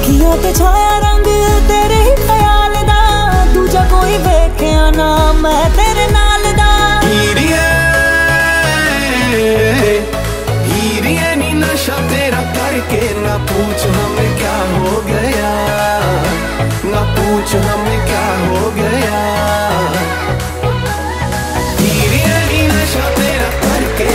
अखियों ते छाया रंग तेरे ही ख्याल दा, दूजा कोई वेख्या ना मैं तेरे नाल दा। हीरिये हीरिये नी नशा तेरा करके ना पूछ हमें क्या हो गया, ना पूछ हमें क्या हो गया। हीरिये नी नशा तेरा करके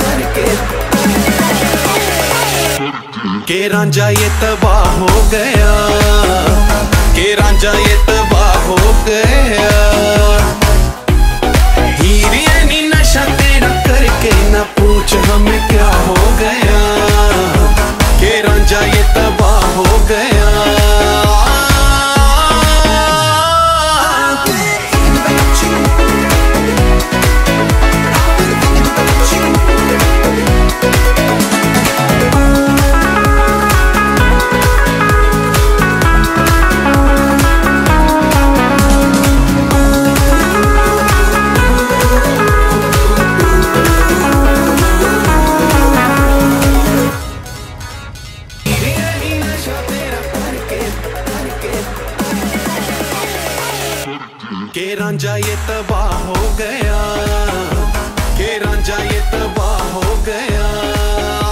के रांझा ये तबाह हो गया, के रांझा ये तबाह हो गया। हीरिये नी नशा तेरा करके ना पूछ हमें क्या हो गया, के रांझा ये तबाह हो गया। के रांझा ये तबाह हो गया, के रांझा ये तबाह हो गया।